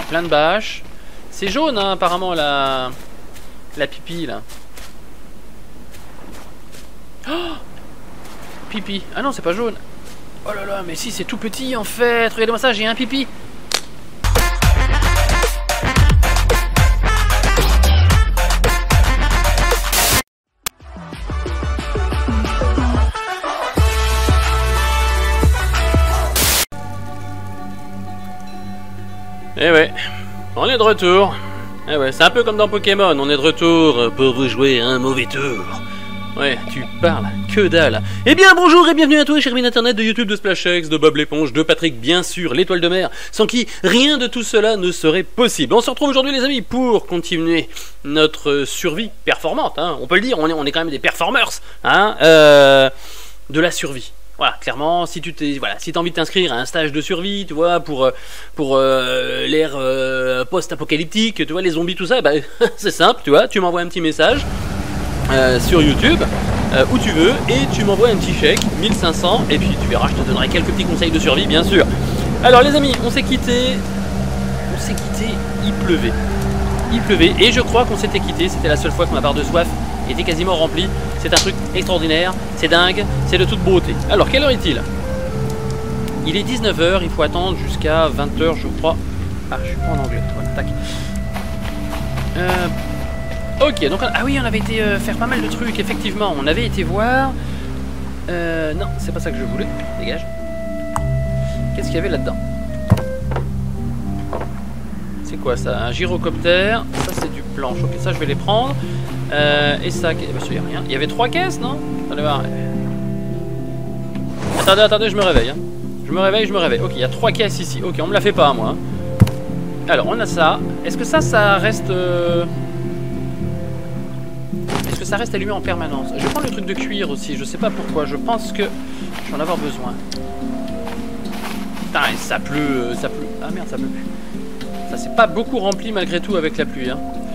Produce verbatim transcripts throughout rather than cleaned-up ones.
plein de bâches. C'est jaune, hein, apparemment, la... la pipi, là. Oh, pipi. Ah non, c'est pas jaune. Oh là là, mais si, c'est tout petit, en fait. Regardez-moi ça, j'ai un pipi. Eh ouais, on est de retour. Eh ouais, c'est un peu comme dans Pokémon, on est de retour pour vous jouer un mauvais tour. Ouais, tu parles, que dalle. Eh bien bonjour et bienvenue à toi, chers amis d'internet, de YouTube, de SplashX, de Bob l'éponge, de Patrick, bien sûr, l'étoile de mer, sans qui rien de tout cela ne serait possible. On se retrouve aujourd'hui les amis pour continuer notre survie performante, hein. On peut le dire, on est, on est quand même des performers, hein, euh, de la survie. Voilà, clairement, si tu t'es, voilà, si t'as envie de t'inscrire à un stage de survie, tu vois, pour pour euh, l'ère euh, post-apocalyptique, tu vois, les zombies, tout ça, bah, c'est simple, tu vois, tu m'envoies un petit message euh, sur YouTube, euh, où tu veux, et tu m'envoies un petit chèque, mille cinq cents, et puis tu verras, je te donnerai quelques petits conseils de survie, bien sûr. Alors les amis, on s'est quitté, on s'est quitté, il pleuvait, il pleuvait, et je crois qu'on s'était quitté, c'était la seule fois que ma barre de soif était quasiment rempli. C'est un truc extraordinaire, c'est dingue, c'est de toute beauté. Alors, quelle heure est-il? Il est dix-neuf heures, il faut attendre jusqu'à vingt heures, je crois. Ah, je suis pas en anglais, voilà, tac. Euh, ok, donc, ah oui, on avait été euh, faire pas mal de trucs, effectivement. On avait été voir... Euh, non, c'est pas ça que je voulais, dégage. Qu'est-ce qu'il y avait là-dedans? C'est quoi ça? Un gyrocoptère, ça c'est du planche, ok, ça je vais les prendre. Euh, et ça, bah, il y a rien. Il y avait trois caisses, non? Attendez voir. Attendez, attendez, je me réveille. Hein. Je me réveille, je me réveille. Ok, il y a trois caisses ici. Ok, on me la fait pas, moi. Alors, on a ça. Est-ce que ça, ça reste... Euh... Est-ce que ça reste allumé en permanence? Je vais prendre le truc de cuir aussi. Je sais pas pourquoi. Je pense que je vais en avoir besoin. Putain, ça pleut, ça pleut. Ah merde, ça pleut plus. Ça s'est pas beaucoup rempli malgré tout avec la pluie. Hein.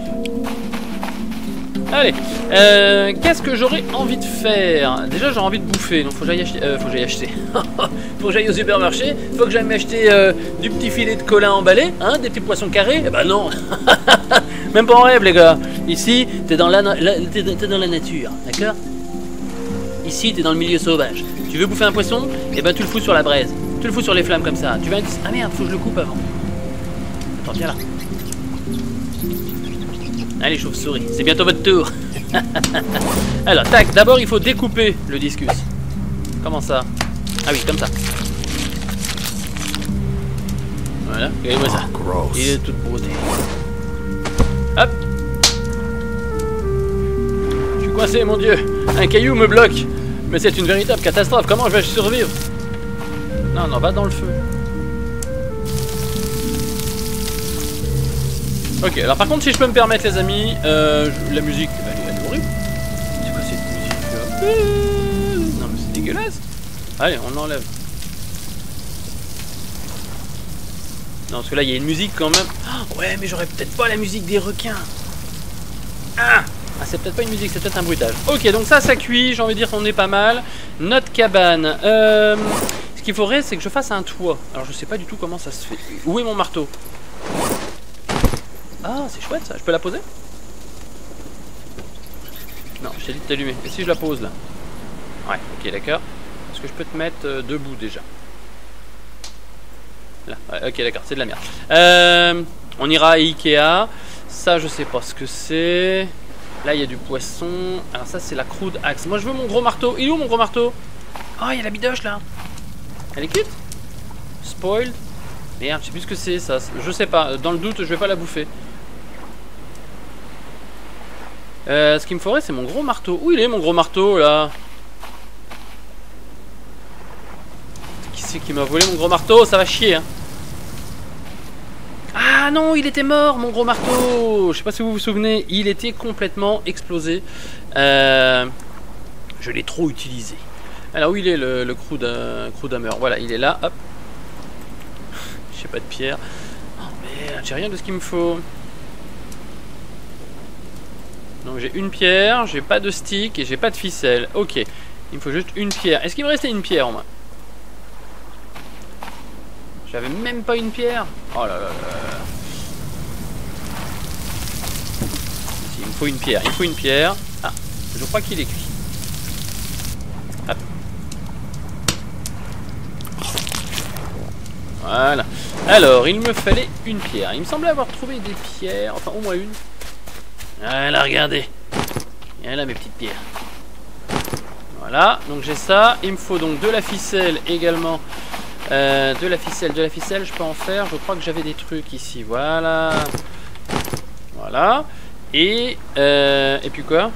Allez, euh, qu'est-ce que j'aurais envie de faire? Déjà j'aurais envie de bouffer, donc faut que j'aille acheter, euh, faut que j'aille acheter, faut que j'aille au supermarché, faut que j'aille m'acheter euh, du petit filet de colin emballé, hein, des petits poissons carrés. Eh ben non, même pas en rêve les gars. Ici, t'es dans la, la t'es dans la nature, d'accord? Ici, t'es dans le milieu sauvage. Tu veux bouffer un poisson? Eh ben tu le fous sur la braise, tu le fous sur les flammes comme ça. Tu vas, ah merde, faut que je le coupe avant. Attends, viens là. Allez chauve-souris, c'est bientôt votre tour. Alors tac, d'abord il faut découper le discus. Comment ça? Ah oui, comme ça. Voilà, regardez-moi ça. Il est toute beauté. Hop. Je suis coincé, mon dieu. Un caillou me bloque. Mais c'est une véritable catastrophe, comment je vais survivre? Non, non, va dans le feu. Ok, alors par contre, si je peux me permettre, les amis, euh, je, la musique, elle, elle est horrible. C'est quoi cette musique là? Non, mais c'est dégueulasse. Allez, on l'enlève. Non, parce que là, il y a une musique quand même. Oh, ouais, mais j'aurais peut-être pas la musique des requins. Ah, ah c'est peut-être pas une musique, c'est peut-être un bruitage. Ok, donc ça, ça cuit. J'ai envie de dire qu'on est pas mal. Notre cabane. Euh, ce qu'il faudrait, c'est que je fasse un toit. Alors, je sais pas du tout comment ça se fait. Où est mon marteau? Ah, c'est chouette ça, je peux la poser? Non, je t'ai dit de t'allumer. Et si je la pose là? Ouais, ok, d'accord. Est-ce que je peux te mettre euh, debout déjà? Là, ouais, ok, d'accord, c'est de la merde. Euh, on ira à Ikea. Ça, je sais pas ce que c'est. Là, il y a du poisson. Alors, ça, c'est la crude axe. Moi, je veux mon gros marteau. Il est où mon gros marteau? Oh, il y a la bidoche là. Elle est cute? Spoiled? Merde, je sais plus ce que c'est ça. Je sais pas, dans le doute, je vais pas la bouffer. Euh, ce qu'il me faudrait, c'est mon gros marteau. Où il est mon gros marteau là? Qui c'est qui m'a volé mon gros marteau? Ça va chier hein. Ah non, il était mort mon gros marteau. Je sais pas si vous vous souvenez, il était complètement explosé. euh, Je l'ai trop utilisé. Alors où il est le, le Crewdhammer? Voilà, il est là, hop. J'ai pas de pierre. Oh merde, j'ai rien de ce qu'il me faut. Donc j'ai une pierre, j'ai pas de stick et j'ai pas de ficelle. Ok, il me faut juste une pierre. Est-ce qu'il me restait une pierre en moi? J'avais même pas une pierre. Oh là là là. il me faut une pierre, il me faut une pierre. Ah, je crois qu'il est cuit. Hop. Voilà. Alors, il me fallait une pierre. Il me semblait avoir trouvé des pierres, enfin au moins une. Voilà, regardez. Et là, mes petites pierres. Voilà, donc j'ai ça. Il me faut donc de la ficelle également. Euh, de la ficelle, de la ficelle, je peux en faire. Je crois que j'avais des trucs ici. Voilà. Voilà. Et, euh, et puis quoi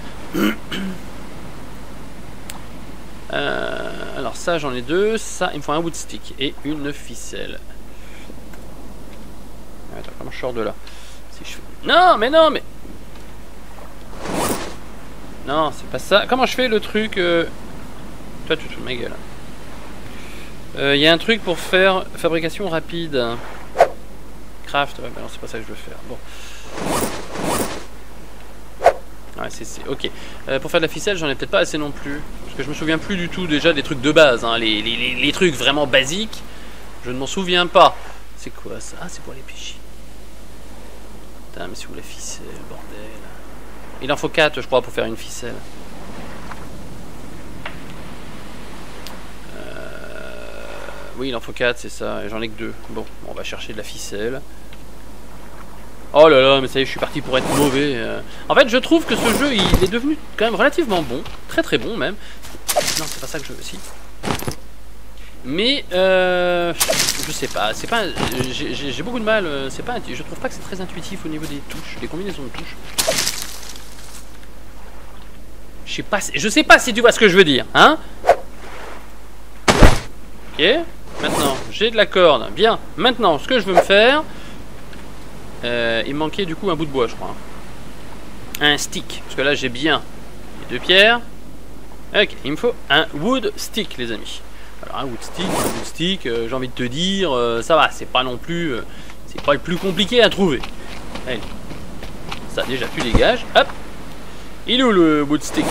euh, alors ça j'en ai deux. Ça il me faut un wood stick et une ficelle. Attends, comment je sors de là si je fais... Non mais non mais non c'est pas ça. Comment je fais le truc euh... Toi tu te fous de ma gueule. Il euh, y a un truc pour faire fabrication rapide. Craft, ouais, bah non c'est pas ça que je veux faire. Bon. Ouais, c'est, c'est... ok. Euh, pour faire de la ficelle, j'en ai peut-être pas assez non plus. Parce que je me souviens plus du tout déjà des trucs de base. Hein. Les, les, les, les trucs vraiment basiques, je ne m'en souviens pas. C'est quoi ça? Ah, c'est pour les pichis. Putain, mais c'est où la ficelle, bordel? Il en faut quatre, je crois, pour faire une ficelle. Euh... Oui, il en faut quatre, c'est ça. Et j'en ai que deux. Bon, on va chercher de la ficelle. Oh là là, mais ça y est, je suis parti pour être mauvais. En fait, je trouve que ce jeu, il est devenu quand même relativement bon. Très très bon même. Non, c'est pas ça que je veux aussi. Mais, euh, je sais pas. C'est pas. J'ai beaucoup de mal. C'est pas. Je trouve pas que c'est très intuitif au niveau des touches, des combinaisons de touches. Je sais pas. Je sais pas si tu vois ce que je veux dire, hein. Ok. Maintenant, j'ai de la corde. Bien. Maintenant, ce que je veux me faire. Euh, il me manquait du coup un bout de bois, je crois. Un stick, parce que là j'ai bien les deux pierres. Ok, il me faut un wood stick, les amis. Alors un wood stick, un wood stick, euh, j'ai envie de te dire, euh, ça va, c'est pas non plus, euh, c'est pas le plus compliqué à trouver. Allez, ça déjà tu dégages. Hop, il est où le wood stick?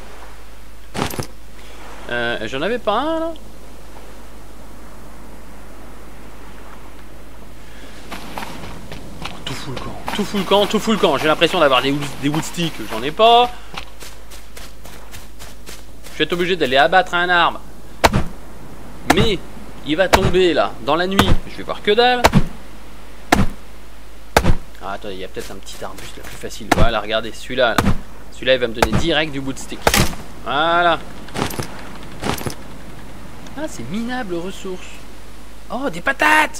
euh, J'en avais pas un là. Tout fout le camp, tout fout le camp, tout fout le camp. J'ai l'impression d'avoir des, des wood sticks, j'en ai pas. Je vais être obligé d'aller abattre un arbre. Mais il va tomber là, dans la nuit. Je vais voir que dalle. Ah, attends, il y a peut-être un petit arbuste là plus facile. Voilà, regardez, celui-là. Là. Celui-là, il va me donner direct du wood stick. Voilà. Ah, c'est minable ressource. Oh, des patates!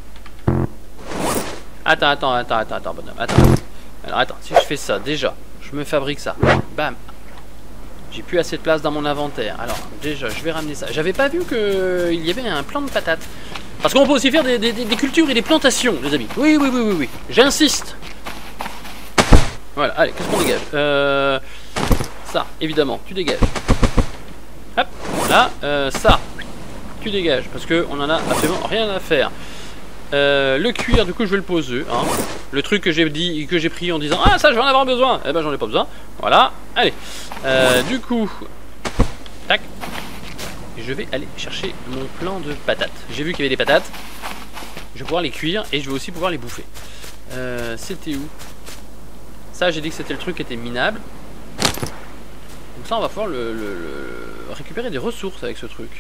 Attends, attends, attends, attends, attends, bonhomme, attends. Alors, attends, si je fais ça, déjà, je me fabrique ça. Bam. J'ai plus assez de place dans mon inventaire. Alors, déjà, je vais ramener ça. J'avais pas vu qu'il y avait un plant de patates. Parce qu'on peut aussi faire des, des, des cultures et des plantations, les amis. Oui, oui, oui, oui, oui. J'insiste. Voilà, allez, qu'est-ce qu'on dégage euh, ça, évidemment, tu dégages. Hop, voilà, euh, ça, tu dégages. Parce qu'on en a absolument rien à faire. Euh, le cuir, du coup je vais le poser hein. Le truc que j'ai dit, que j'ai pris en disant ah ça je vais en avoir besoin, eh ben j'en ai pas besoin. Voilà, allez euh, du coup tac, je vais aller chercher mon plan de patates. J'ai vu qu'il y avait des patates. Je vais pouvoir les cuire et je vais aussi pouvoir les bouffer. euh, C'était où? Ça j'ai dit que c'était le truc qui était minable. Donc ça on va pouvoir le, le, le... récupérer des ressources avec ce truc.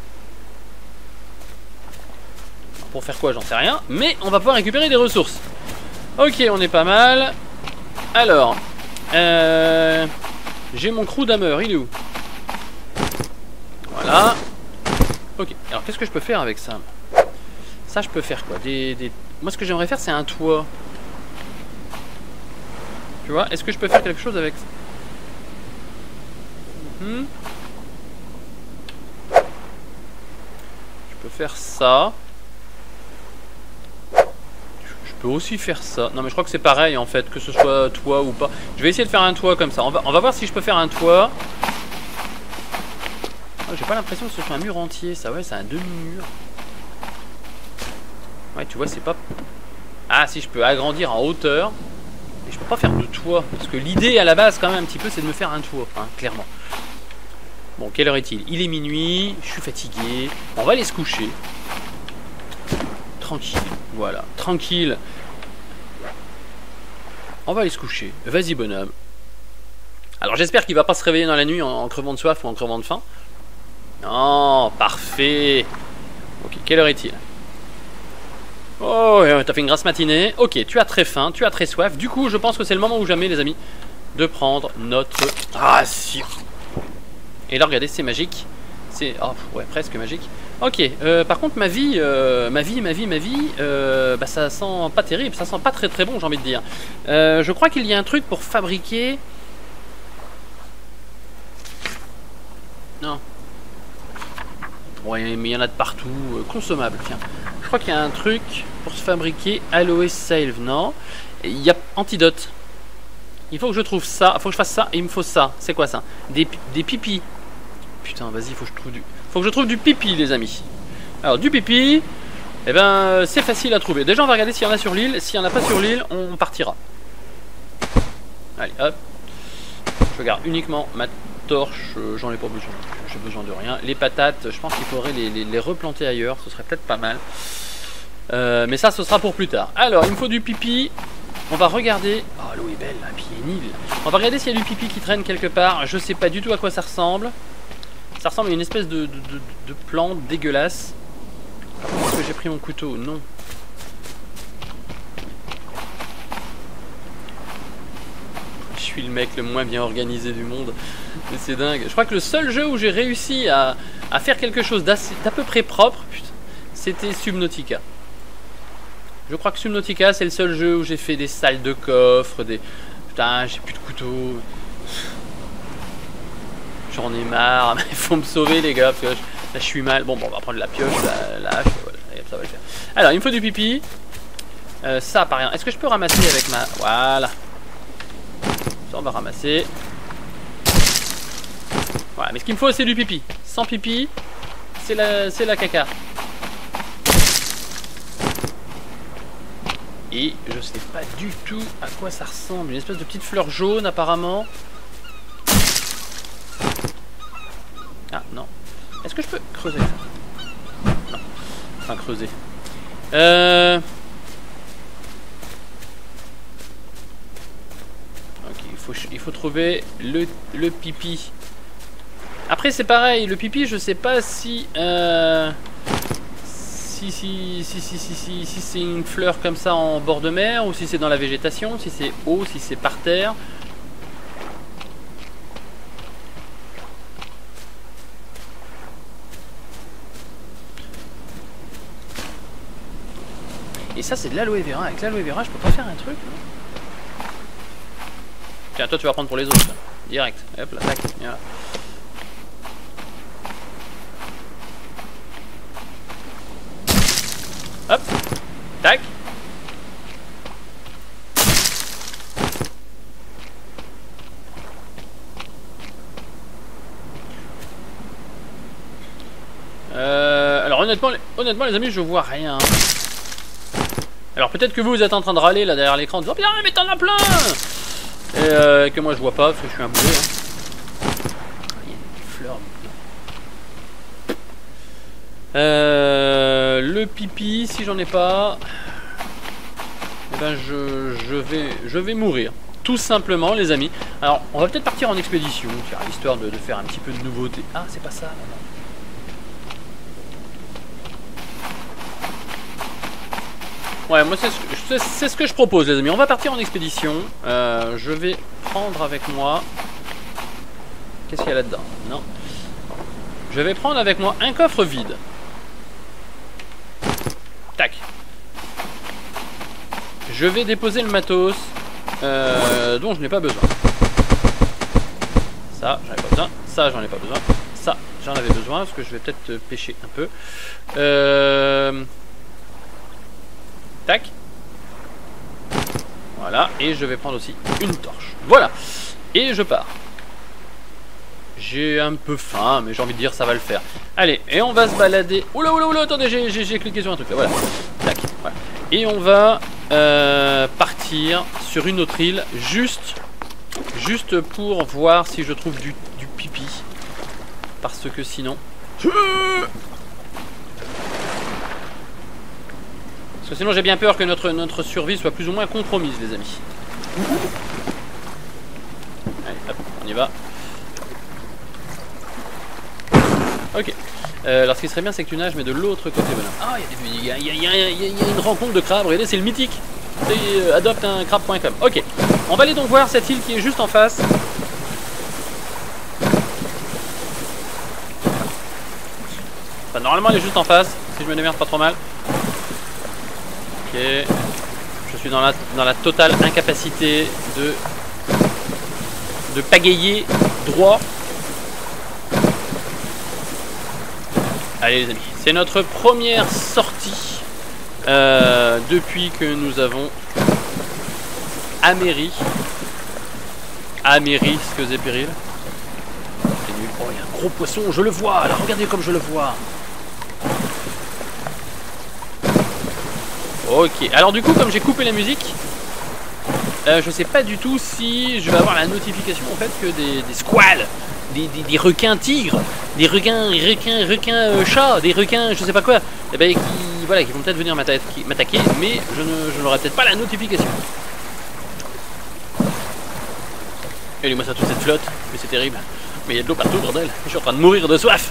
Pour faire quoi, j'en sais rien. Mais on va pouvoir récupérer des ressources. Ok, on est pas mal. Alors, euh, j'ai mon crew d'hammer, il est où? Voilà. Ok, alors qu'est-ce que je peux faire avec ça? Ça, je peux faire quoi? des, des... Moi, ce que j'aimerais faire, c'est un toit. Tu vois, est-ce que je peux faire quelque chose avec ça? hmm Je peux faire ça. Je peux aussi faire ça. Non mais je crois que c'est pareil en fait, que ce soit toit ou pas. Je vais essayer de faire un toit comme ça. On va, on va voir si je peux faire un toit. Oh, j'ai pas l'impression que ce soit un mur entier. Ça ouais, c'est un demi-mur. Ouais, tu vois, c'est pas... Ah si, je peux agrandir en hauteur. Mais je peux pas faire de toit. Parce que l'idée à la base quand même un petit peu, c'est de me faire un toit, hein, clairement. Bon, quelle heure est-il? Il est minuit, je suis fatigué. On va aller se coucher. Tranquille, voilà, tranquille. On va aller se coucher. Vas-y, bonhomme. Alors j'espère qu'il va pas se réveiller dans la nuit en, en crevant de soif ou en crevant de faim. Non, parfait. Ok, quelle heure est-il? Oh, t'as fait une grasse matinée. Ok, tu as très faim, tu as très soif. Du coup, je pense que c'est le moment ou jamais, les amis, de prendre notre ration. Et là, regardez, c'est magique. C'est... Oh, ouais, presque magique. Ok, euh, par contre, ma vie, euh, ma vie, ma vie, ma vie, euh, bah, ça sent pas terrible, ça sent pas très très bon, j'ai envie de dire. Euh, je crois qu'il y a un truc pour fabriquer... Non. Ouais, mais il y en a de partout. Euh, consommable, tiens. Je crois qu'il y a un truc pour se fabriquer Aloe Salve, non? Il y a antidote. Il faut que je trouve ça. Il faut que je fasse ça et il me faut ça. C'est quoi ça? Des, des pipis. Putain, vas-y, il faut que je trouve du... Faut que je trouve du pipi, les amis. Alors, du pipi, eh ben, c'est facile à trouver. Déjà, on va regarder s'il y en a sur l'île. S'il n'y en a pas sur l'île, on partira. Allez, hop. Je regarde uniquement ma torche. Euh, J'en ai pas besoin. J'ai besoin de rien. Les patates, je pense qu'il faudrait les, les, les replanter ailleurs. Ce serait peut-être pas mal. Euh, mais ça, ce sera pour plus tard. Alors, il me faut du pipi. On va regarder... Oh, l'eau est belle, là, puis il y a une île. On va regarder s'il y a du pipi qui traîne quelque part. Je sais pas du tout à quoi ça ressemble. Ça ressemble à une espèce de, de, de, de plante dégueulasse. Est-ce que j'ai pris mon couteau? Non. Je suis le mec le moins bien organisé du monde. Mais c'est dingue. Je crois que le seul jeu où j'ai réussi à, à faire quelque chose d'à peu près propre, c'était Subnautica. Je crois que Subnautica, c'est le seul jeu où j'ai fait des salles de coffres, des... Putain, j'ai plus de couteau. J'en ai marre, il faut me sauver les gars, parce que là je, là, je suis mal. Bon, bon, on va prendre la pioche, la, la hache, voilà, ça va le faire. Alors, il me faut du pipi. Euh, ça, par rien. Est-ce que je peux ramasser avec ma... Voilà. Ça, on va ramasser. Voilà, mais ce qu'il me faut, c'est du pipi. Sans pipi, c'est la, c'est la caca. Et je sais pas du tout à quoi ça ressemble. Une espèce de petite fleur jaune, apparemment. Ah non. Est-ce que je peux creuser ça? Non. Enfin creuser. Euh... Ok, il faut, il faut trouver le, le pipi. Après c'est pareil, le pipi je sais pas si... Euh... Si, si, si, si, si, si, si c'est une fleur comme ça en bord de mer, ou si c'est dans la végétation, si c'est haut, si c'est par terre. Et ça c'est de l'aloe vera. Avec l'aloe vera je peux pas faire un truc, non? Tiens, toi tu vas prendre pour les autres. Direct. Hop là, tac. Voilà. Hop. Tac. Euh, alors honnêtement, honnêtement les amis, je vois rien. Alors peut-être que vous, vous êtes en train de râler là derrière l'écran en disant « Bien, mais t'en as plein !» Et euh, que moi je vois pas parce que je suis un boulet. Hein. Il y a une fleur. Euh, le pipi, si j'en ai pas, eh ben je, je, vais, je vais mourir. Tout simplement les amis. Alors on va peut-être partir en expédition, histoire de, de faire un petit peu de nouveauté. Ah c'est pas ça, non, non. Ouais, moi c'est ce, c'est ce que je propose les amis. On va partir en expédition. euh, Je vais prendre avec moi... Qu'est-ce qu'il y a là-dedans? Non. Je vais prendre avec moi un coffre vide. Tac. Je vais déposer le matos euh, dont je n'ai pas besoin. Ça, j'en ai pas besoin. Ça, j'en ai pas besoin. Ça, j'en avais besoin parce que je vais peut-être pêcher un peu. Euh... Tac. Voilà. Et je vais prendre aussi une torche. Voilà. Et je pars. J'ai un peu faim, mais j'ai envie de dire ça va le faire. Allez, et on va se balader. Oula, oula, oula, attendez, j'ai cliqué sur un truc là. Voilà. Tac. Voilà. Et on va euh, partir sur une autre île, juste, juste pour voir si je trouve du, du pipi. Parce que sinon... Parce que sinon j'ai bien peur que notre, notre survie soit plus ou moins compromise, les amis. Allez, hop, on y va. Ok. Euh, alors ce qui serait bien c'est que tu nages mais de l'autre côté. Voilà. Ah, il y, y, y, y, y, y a une rencontre de crabes. Regardez, c'est le mythique. C'est euh, adopte un crabe point com. Ok. On va aller donc voir cette île qui est juste en face. Enfin, normalement elle est juste en face. Si je me démerde pas trop mal. Ok. Je suis dans la, dans la totale incapacité de, de pagayer droit. Allez les amis, c'est notre première sortie euh, depuis que nous avons améri. Améri, ce que c'est péril. C'est nul. Oh, il y a un gros poisson, je le vois là, regardez comme je le vois. Ok, alors du coup, comme j'ai coupé la musique, euh, je sais pas du tout si je vais avoir la notification en fait que des, des squales. Des, des, des requins tigres, des requins, requins, requins euh, chats, des requins je sais pas quoi, et ben, qui, voilà, qui vont peut-être venir m'attaquer, mais je ne je n'aurai peut-être pas la notification. Et moi ça toute cette flotte, mais c'est terrible. Mais il y a de l'eau partout, bordel, je suis en train de mourir de soif.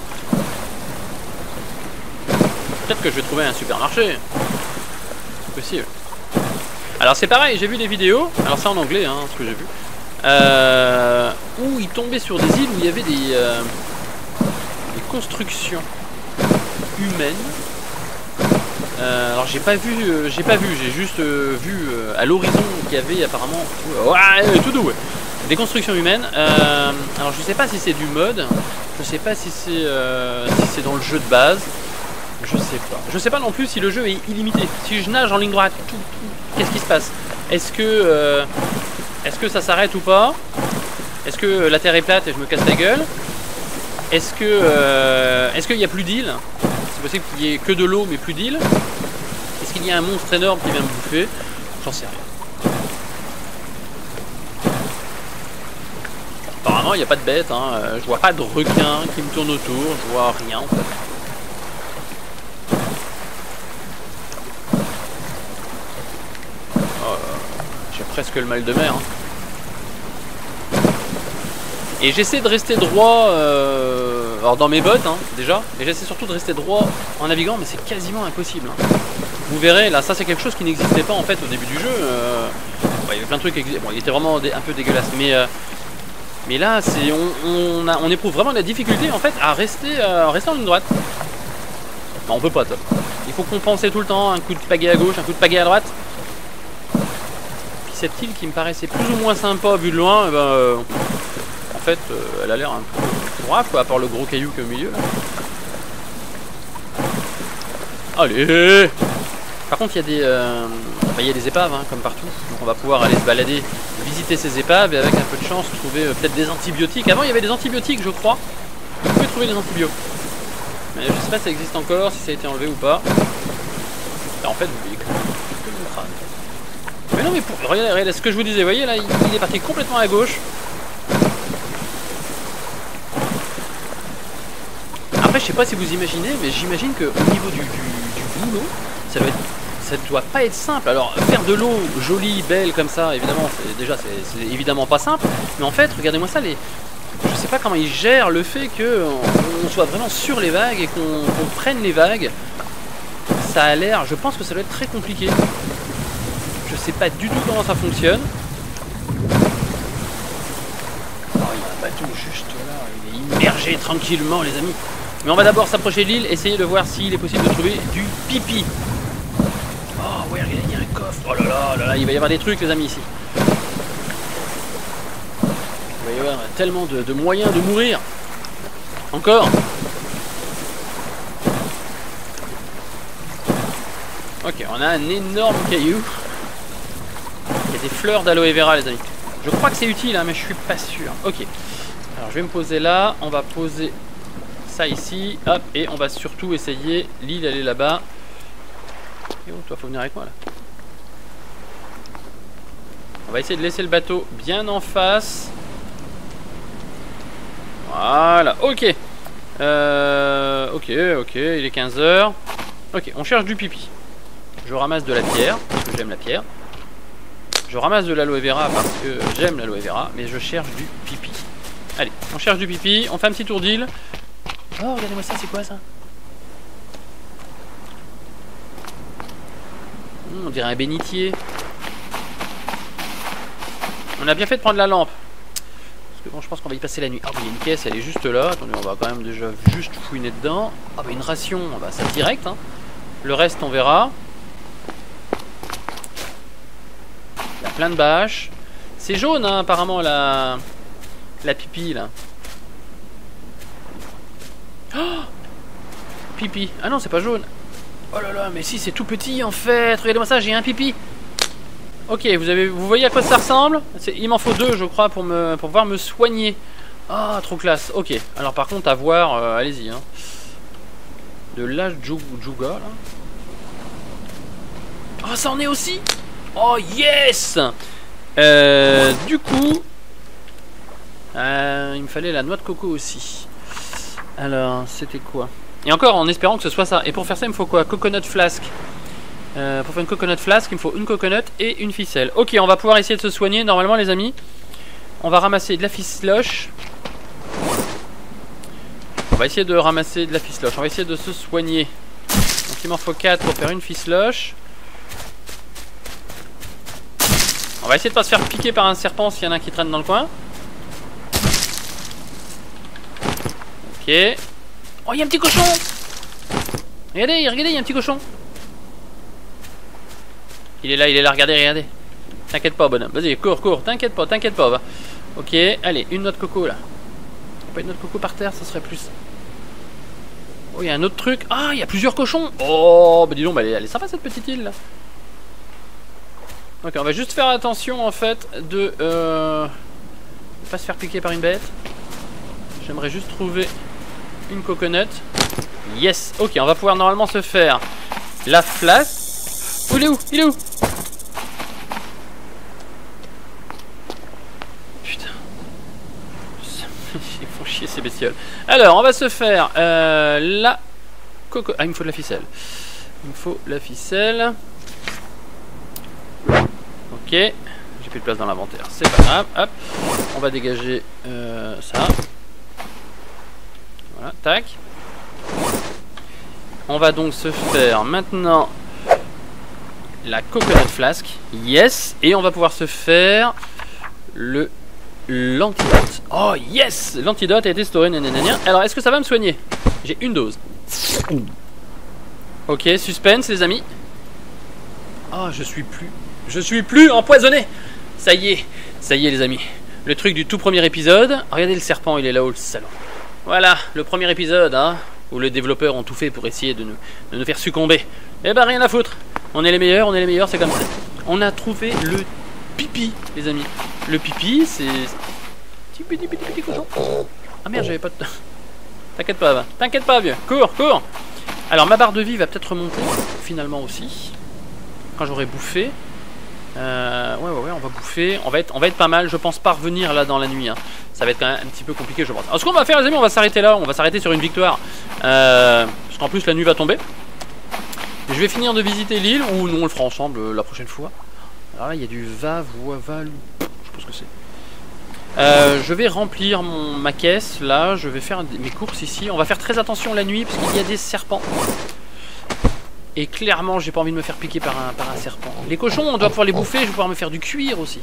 Peut-être que je vais trouver un supermarché. C'est possible. Alors c'est pareil, j'ai vu des vidéos, alors c'est en anglais hein, ce que j'ai vu. Euh, où ils tombaient sur des îles où il y avait des, euh, des constructions humaines. Euh, alors j'ai pas vu, euh, j'ai pas vu, j'ai juste euh, vu euh, à l'horizon qu'il y avait apparemment ouais, tout doux, ouais, des constructions humaines. Euh, alors je sais pas si c'est du mode, je sais pas si c'est euh, si c'est dans le jeu de base, je sais pas. Je sais pas non plus si le jeu est illimité. Si je nage en ligne droite, tout, tout, qu'est-ce qui se passe? Est-ce que euh, Est-ce que ça s'arrête ou pas? Est-ce que la terre est plate et je me casse la gueule? Est-ce que euh, est-ce qu'il n'y a plus d'îles? C'est possible qu'il y ait que de l'eau mais plus d'îles. Est-ce qu'il y a un monstre énorme qui vient me bouffer? J'en sais rien. Apparemment il n'y a pas de bête, hein. Je vois pas de requin qui me tourne autour, je vois rien en fait. Oh, j'ai presque le mal de mer. Hein. Et j'essaie de rester droit euh, alors dans mes bottes hein, déjà, mais j'essaie surtout de rester droit en naviguant, mais c'est quasiment impossible. Hein. Vous verrez, là ça c'est quelque chose qui n'existait pas en fait au début du jeu. Euh, ouais, il y avait plein de trucs, bon il était vraiment un peu dégueulasse, mais, euh, mais là c'est on, on, a, on éprouve vraiment la difficulté en fait à rester, euh, à rester en ligne droite. Non on peut pas top. Il faut compenser tout le temps, un coup de pagaie à gauche, un coup de pagaie à droite. Puis cette île qui me paraissait plus ou moins sympa vu de loin, eh ben, euh, en fait, euh, elle a l'air un peu grave, quoi, à part le gros caillou qui est au milieu. Là. Allez! Par contre, il y a des, euh, bah, il y a des épaves, hein, comme partout. Donc on va pouvoir aller se balader, visiter ces épaves et avec un peu de chance trouver euh, peut-être des antibiotiques. Avant, il y avait des antibiotiques, je crois. Vous pouvez trouver des antibiotiques. Mais je sais pas si ça existe encore, si ça a été enlevé ou pas. Et en fait, vous voyez que mon crâne. Mais non, mais pour... regardez, regardez ce que je vous disais. Vous voyez là, il, il est parti complètement à gauche. Après, je sais pas si vous imaginez, mais j'imagine qu'au niveau du, du, du boulot, ça doit être, ça doit pas être simple. Alors, faire de l'eau jolie, belle comme ça, évidemment, c'est, déjà, c'est évidemment pas simple. Mais en fait, regardez-moi ça, les, je sais pas comment ils gèrent le fait qu'on soit vraiment sur les vagues et qu'on qu'on prenne les vagues. Ça a l'air, je pense que ça doit être très compliqué. Je sais pas du tout comment ça fonctionne. Oh, il y a un bateau juste là, il est immergé tranquillement, les amis. Mais on va d'abord s'approcher de l'île, essayer de voir s'il est possible de trouver du pipi. Oh ouais, regardez, il y a un coffre. Oh là là, là là, il va y avoir des trucs, les amis, ici. Il va y avoir tellement de, de moyens de mourir. Encore. Ok, on a un énorme caillou. Il y a des fleurs d'aloe vera, les amis. Je crois que c'est utile, hein, mais je suis pas sûr. Ok. Alors je vais me poser là. On va poser ça ici. Hop. Et on va surtout essayer. L'île, elle est là-bas. Et oh, toi, faut venir avec moi là. On va essayer de laisser le bateau bien en face. Voilà. Ok. Euh, ok, ok. Il est quinze heures. Ok, on cherche du pipi. Je ramasse de la pierre, parce que j'aime la pierre. Je ramasse de l'aloe vera parce que j'aime l'aloe vera, mais je cherche du pipi. Allez, on cherche du pipi, on fait un petit tour d'île. Oh, regardez-moi ça, c'est quoi ça? mmh, On dirait un bénitier. On a bien fait de prendre la lampe. Parce que bon, je pense qu'on va y passer la nuit. Ah, oh, il y a une caisse, elle est juste là. Attendez, on va quand même déjà juste fouiner dedans. Ah, bah une ration, bah, ça direct. Hein. Le reste, on verra. Il y a plein de bâches. C'est jaune, hein, apparemment, la... la pipi, là. Oh, pipi. Ah non, c'est pas jaune. Oh là là, mais si, c'est tout petit, en fait. Regardez-moi ça, j'ai un pipi. Ok, vous, avez, vous voyez à quoi ça ressemble? Il m'en faut deux, je crois, pour, me, pour pouvoir me soigner. Ah, trop classe. Ok, alors par contre, à voir, euh, allez-y. Hein. De la Juga, là. Oh, ça en est aussi. Oh, yes. euh, Du coup, euh, il me fallait la noix de coco aussi. Alors, c'était quoi? Et encore, en espérant que ce soit ça. Et pour faire ça, il me faut quoi? Coconut flask. Euh, pour faire une coconut flask, il me faut une coconut et une ficelle. Ok, on va pouvoir essayer de se soigner. Normalement, les amis, on va ramasser de la ficeloche. On va essayer de ramasser de la ficeloche. On va essayer de se soigner. Donc, il m'en faut quatre pour faire une ficeloche. On va essayer de pas se faire piquer par un serpent s'il y en a un qui traîne dans le coin. Ok. Oh, il y a un petit cochon. Regardez, regardez, il y a un petit cochon. Il est là, il est là, regardez, regardez. T'inquiète pas, bonhomme. Vas-y, cours, cours, t'inquiète pas, t'inquiète pas. Va. Ok, allez, une noix de coco là. Pas une noix de coco par terre, ça serait plus. Oh, il y a un autre truc. Ah, il y a plusieurs cochons. Oh, bah dis donc, bah, elle, est, elle est sympa cette petite île là. Ok, on va juste faire attention en fait de euh, pas se faire piquer par une bête. J'aimerais juste trouver une coconut. Yes, ok, on va pouvoir normalement se faire la flasque. Oh, il est où? Il est où? Putain. Ils font chier ces bestioles. Alors, on va se faire euh, la coco. Ah, il me faut de la ficelle. Il me faut la ficelle. Ok. J'ai plus de place dans l'inventaire. C'est pas grave. Hop. On va dégager euh, ça. Voilà. Tac. On va donc se faire maintenant la coconut flask, yes, et on va pouvoir se faire le l'antidote. Oh yes, l'antidote a été storé. Nanana. Alors est-ce que ça va me soigner? J'ai une dose. Ok, suspense les amis. Ah, oh, je suis plus, je suis plus empoisonné. Ça y est, ça y est les amis. Le truc du tout premier épisode. Regardez le serpent, il est là-haut le salon. Voilà, le premier épisode, hein, où les développeurs ont tout fait pour essayer de nous, de nous faire succomber. Eh ben rien à foutre. On est les meilleurs, on est les meilleurs, c'est comme ça. On a trouvé le pipi, les amis. Le pipi, c'est... Petit petit petit petit cochon. Ah merde, j'avais pas de... T'inquiète pas, va. T'inquiète pas, vieux. Cours, cours. Alors, ma barre de vie va peut-être remonter, finalement aussi. Quand j'aurai bouffé. Euh, ouais, ouais, ouais, on va bouffer. On va, être, on va être pas mal. Je pense pas revenir là dans la nuit. Hein. Ça va être quand même un petit peu compliqué, je pense. Alors, ce qu'on va faire, les amis, on va s'arrêter là. On va s'arrêter sur une victoire. Euh, parce qu'en plus, la nuit va tomber. Je vais finir de visiter l'île, ou non, on le fera ensemble euh, la prochaine fois. Alors là, il y a du va, voix, val, je sais pas ce que c'est. Euh, je vais remplir mon, ma caisse, là, je vais faire mes courses ici. On va faire très attention la nuit, parce qu'il y a des serpents. Et clairement, j'ai pas envie de me faire piquer par un, par un serpent. Les cochons, on doit pouvoir les bouffer, je vais pouvoir me faire du cuir aussi.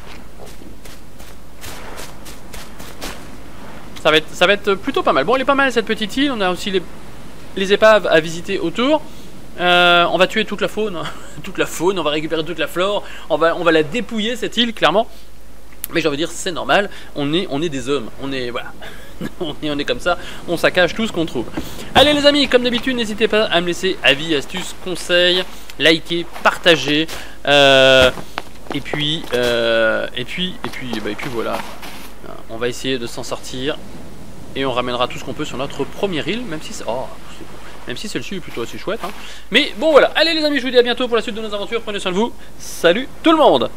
Ça va être, ça va être plutôt pas mal. Bon, elle est pas mal cette petite île, on a aussi les, les épaves à visiter autour. Euh, on va tuer toute la faune, toute la faune, on va récupérer toute la flore, on va, on va la dépouiller cette île clairement. Mais j'ai envie de dire c'est normal, on est, on est des hommes, on est voilà, on est, on est comme ça, on saccage tout ce qu'on trouve. Allez les amis, comme d'habitude, n'hésitez pas à me laisser avis, astuces, conseils, liker, partager, euh, et puis, euh, et puis, et puis, bah, et puis voilà, on va essayer de s'en sortir et on ramènera tout ce qu'on peut sur notre première île, même si c'est, oh, même si celle-ci est plutôt assez chouette. Hein. Mais bon voilà, allez les amis, je vous dis à bientôt pour la suite de nos aventures. Prenez soin de vous. Salut tout le monde.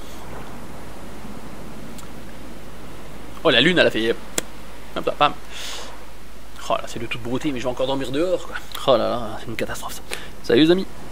Oh la lune elle a fait... Hop là, bam. Oh là, c'est de toute beauté, mais je vais encore dormir dehors quoi. Oh là là, c'est une catastrophe ça. Salut les amis.